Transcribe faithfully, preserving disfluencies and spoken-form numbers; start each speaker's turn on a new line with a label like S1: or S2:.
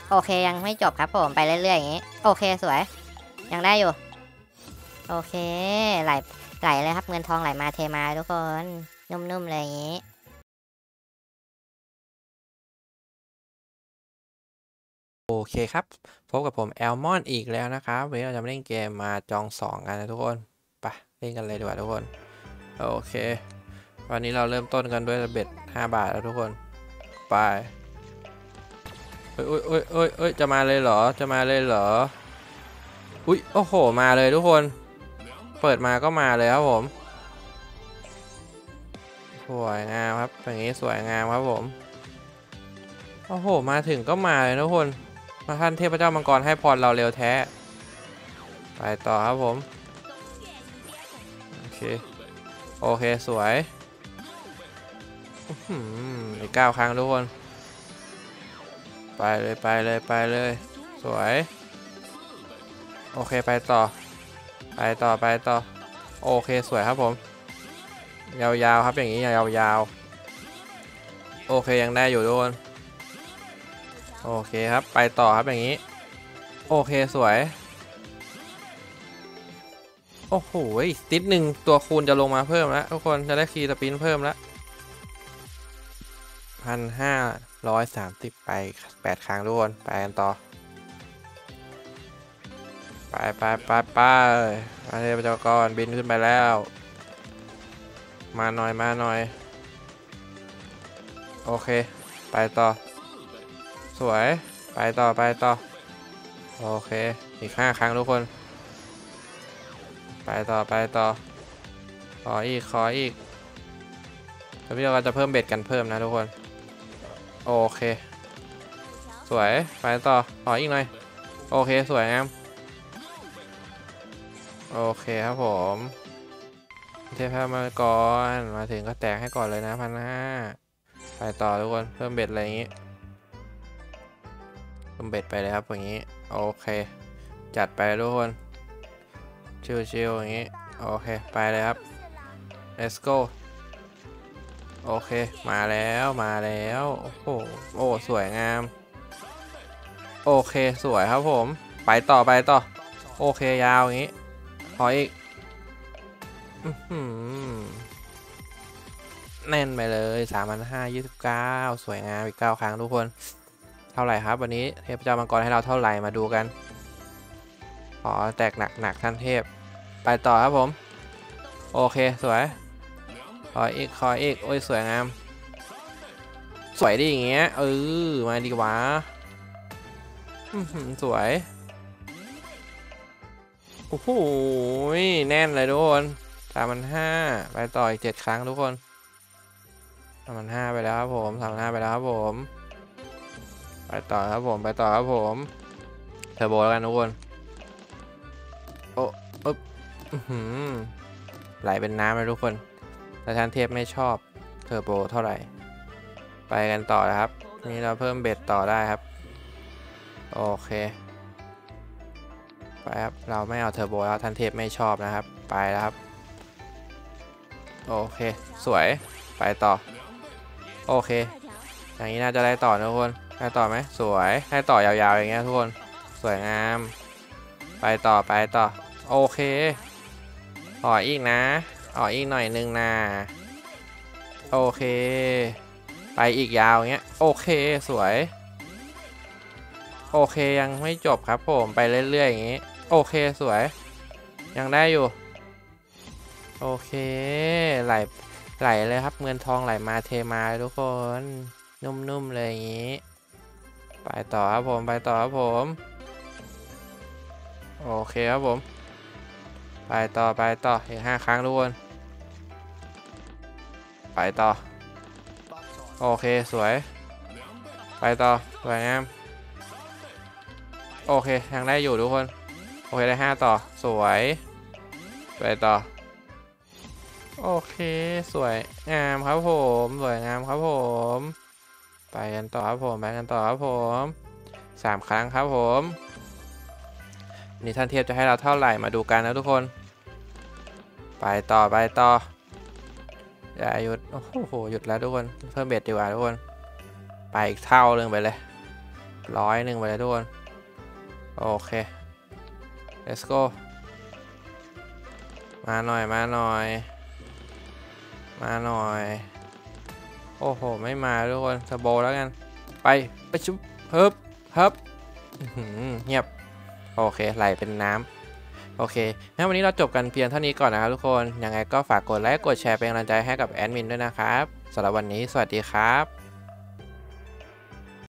S1: โอเคยังไม่จบครับผมไปเรื่อยๆอย่างนี้โอเคสวยยังได้อยู่โอเคไหลไหลเลยครับเงินทองไหลมาเทมาทุกคนนุ่มๆเลยอย่างนี้
S2: โอเคครับพบกับผมแอลมอนอีกแล้วนะครับวันนี้เราจะมาเล่นเกมมาจองสองกันนะทุกคนไปเล่นกันเลยดีกว่าทุกคนโอเควันนี้เราเริ่มต้นกันด้วยเบ็ดห้าบาทแล้วทุกคนไปเอ้ยเอ้ยเอ้ยเอ้ยเอ้ยจะมาเลยเหรอจะมาเลยเหรออุ้ยโอ้โหมาเลยทุกคนเปิดมาก็มาเลยครับผมสวยงามครับอย่างนี้สวยงามครับผมโอ้โหมาถึงก็มาเลยทุกคนมาท่านเทพเจ้ามังกรให้พรเราเร็วแท้ไปต่อครับผมโอเคโอเคสวยอีกเก้าครั้งทุกคนไปเลยไปเลยไปเลยสวยโอเคไปต่อไปต่อไปต่อโอเคสวยครับผมยาวๆครับอย่างนี้ยาวๆโอเคยังได้อยู่ทุกคนโอเคครับไปต่อครับอย่างนี้โอเคสวยโอ้โหติดหนึ่งตัวคูณจะลงมาเพิ่มแล้วทุกคนจะได้คีย์สปินเพิ่มแล้วพันห้าร้อยสามสิบไปแปดครั้งทุกคนไปกันต่อไปไปไปไปมาเทพเจ้ากรบินขึ้นไปแล้วมาหน่อยมาหน่อยโอเคไปต่อสวยไปต่อไปต่อโอเคอีกห้าครั้งทุกคนไปต่อไปต่อขออีกขออีกแล้วพี่เราจะเพิ่มเบ็ดกันเพิ่มนะทุกคนโอเคสวยไปต่อขออีกหน่อยโอเคสวยงามโอเคครับผมเทพมังกรมาถึงก็แตกให้ก่อนเลยนะพันห้าไปต่อทุกคนเพิ่มเบ็ดอะไรอย่างนี้เพิ่มเบ็ดไปเลยครับอย่างนี้โอเคจัดไปทุกคนชิวๆอย่างนี้โอเคไปเลยครับ let's go โอเคมาแล้วมาแล้วโอ้โหโอ้สวยงามโอเคสวยครับผมไปต่อไปต่อโอเคยาวอย่างนี้ขออีกแน่นไปเลยสามพันห้ายี่สิบเก้าสวยงามอีกเก้าครั้งทุกคนเท่าไหร่ครับวันนี้เทพเจ้ามังกรให้เราเท่าไหร่มาดูกันขอแตกหนักหนักท่านเทพไปต่อครับผมโอเคสวยขออีกขออีกโอ้ยสวยงามสวยดีอย่างเงี้ยเออมาดีวะสวยโอ้โหแน่นเลยทุกคนสามพันห้าไปต่ออีกเจ็ดครั้งทุกคนสามพันห้าไปแล้วครับผมสามพันห้าไปแล้วครับผมไปต่อครับผมไปต่อครับผมเทอร์โบแล้วกันทุกคนโอ้ปึ๊บไหลเป็นน้ำเลยทุกคนแต่ท่านเทพไม่ชอบเทอร์โบเท่าไหร่ไปกันต่อนะครับนี่เราเพิ่มเบ็ดต่อได้ครับโอเคไปครับเราไม่เอาเทอร์โบแล้วท่านเทพไม่ชอบนะครับไปแล้วครับโอเคสวยไปต่อโอเคอย่างนี้น่าจะได้ต่อนะทุกคนได้ต่อไหมสวยได้ต่อยาวๆอย่างเงี้ยทุกคนสวยงามไปต่อไปต่อโอเคต่ออีกนะต่ออีกหน่อยนึงนะโอเคไปอีกยาวเงี้ยโอเคสวยโอเคยังไม่จบครับผมไปเรื่อยๆอย่างงี้โอเคสวยยังได้อยู่โอเคไหลไหลเลยครับเงินทองไหลมาเทมาทุกคนนุ่มๆเลยอย่างนี้ไปต่อครับผมไปต่อครับผมโอเคครับผมไปต่อไปต่ออีกห้าครั้งทุกคนไปต่อโอเคสวยไปต่อสวยงามโอเคยังได้อยู่ทุกคนโอเคได้ห้าต่อสวยไปต่อโอเคสวยงามครับผมสวยงามครับผมไปกันต่อครับผมไปกันต่อครับผมสามครั้งครับผมนี่ท่านเทียบจะให้เราเท่าไหร่มาดูกันนะทุกคนไปต่อไปต่ออย่าหยุดโอ้โหหยุดแล้วทุกคนเพิ่มเบ็ดดีกว่าทุกคนไปอีกเท่าเรื่องไปเลยร้อยหนึ่งไปเลยทุกคนโอเค let's go มาหน่อยมาหน่อยมาหน่อยโอ้โหไม่มาทุกคนสโบแล้วกันไปไปชุบเฮิบเฮิบเงียบโอเคไหลเป็นน้ำโอเคงั้นวันนี้เราจบกันเพียงเท่านี้ก่อนนะครับทุกคนยังไงก็ฝากกดไลค์กดแชร์เป็นกำลังใจให้กับแอดมินด้วยนะครับสำหรับวันนี้สวัสดีครับ